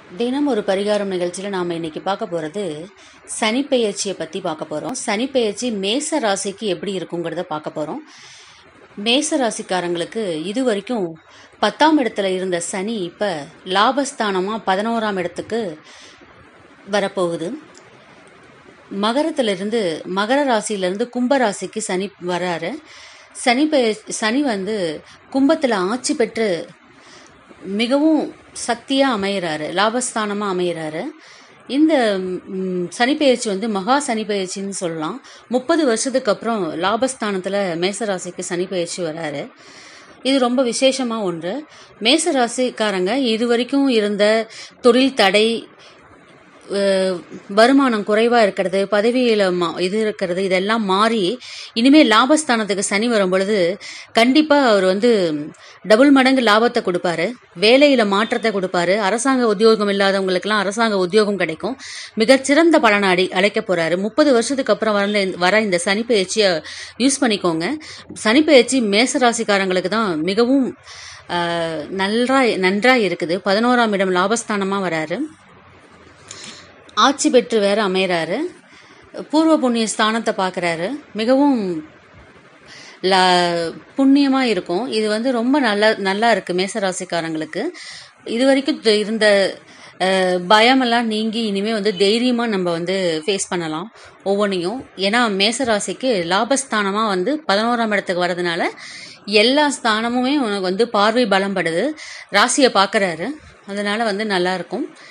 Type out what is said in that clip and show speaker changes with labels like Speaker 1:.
Speaker 1: தினம் ஒரு பரிகாரம் நிகழ்ச்சியில் நாம் இன்னைக்கு பார்க்க போகிறது சனிப்பெயர்ச்சியை பற்றி பார்க்க போகிறோம். சனிப்பெயர்ச்சி மேச ராசிக்கு எப்படி இருக்குங்கிறத பார்க்க போகிறோம். மேச ராசிக்காரங்களுக்கு இது வரைக்கும் 10ஆம் இடத்துல இருந்த சனி இப்போ லாபஸ்தானமாக 11ஆம் இடத்துக்கு வரப்போகுது. மகர ராசியிலிருந்து கும்ப ராசிக்கு சனி வராரு. சனி கும்பத்தில் ஆட்சி பெற்று மிகவும் சக்தியாக அமைகிறாரு, லாபஸ்தானமாக அமைகிறாரு. இந்த சனிப்பெயர்ச்சி மகா சனிப்பெயர்ச்சின்னு சொல்லலாம். 30 வருஷத்துக்கு அப்புறம் லாபஸ்தானத்தில் மேசராசிக்கு சனிப்பெயர்ச்சி வராரு. இது ரொம்ப விசேஷமாக ஒன்று. மேசராசிக்காரங்க இது வரைக்கும் இருந்த தொழில் தடை, வருமானம் குறைவாக இருக்கிறது, பதவியில் இருக்கிறது, இதெல்லாம் மாறி இனிமேல் லாபஸ்தானத்துக்கு சனி வரும் பொழுது கண்டிப்பாக அவர் டபுள் மடங்கு லாபத்தை கொடுப்பாரு, வேலையில் மாற்றத்தை கொடுப்பாரு. அரசாங்க உத்தியோகம் இல்லாதவங்களுக்கெல்லாம் அரசாங்க உத்தியோகம் கிடைக்கும். மிகச்சிறந்த பலனை அழைக்க போகிறாரு. 30 வருஷத்துக்கு அப்புறம் வர இந்த சனிப்பெயர்ச்சியை யூஸ் பண்ணிக்கோங்க. சனிப்பெயர்ச்சி மேசராசிக்காரங்களுக்கு தான் மிகவும் நன்றாக இருக்குது. 11ஆம் இடம் லாபஸ்தானமாக வராரு. ஆட்சி பெற்று வேற அமைகிறாரு. பூர்வ புண்ணிய ஸ்தானத்தை பார்க்குறாரு. மிகவும் புண்ணியமாக இருக்கும். இது ரொம்ப நல்லா இருக்கு மேசராசிக்காரங்களுக்கு. இது வரைக்கும் இருந்த பயமெல்லாம் நீங்கி இனிமேல் தைரியமாக நம்ம ஃபேஸ் பண்ணலாம் ஒவ்வொன்றையும். ஏன்னா மேசராசிக்கு லாபஸ்தானமாக 11ஆம் இடத்துக்கு வர்றதுனால எல்லா ஸ்தானமுமே உனக்கு பார்வை பலம் படுது. ராசியை பார்க்குறாரு. அதனால நல்லா இருக்கும்.